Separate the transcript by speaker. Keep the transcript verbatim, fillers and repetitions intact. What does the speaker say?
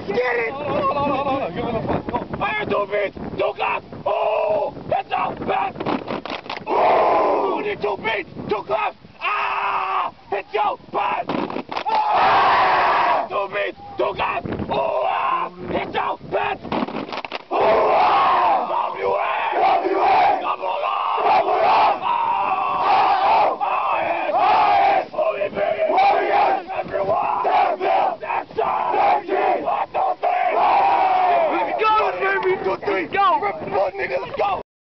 Speaker 1: Get it! Fire, two beats, two claps! Oh! That's out! Back! Oh! Only two beats, two claps! Ah! Hit your butt! Ah! Two beats, two claps! Oh! Ah! Hit your butt! Oh! Ah! W A! W A! Double R! Double R! Oh! Oh! Yes! Oh! Yes! Holy baby! Oh! Yes! Everyone! That's all! One, two, three! Let's go, baby! Two, three! Go! Let's go!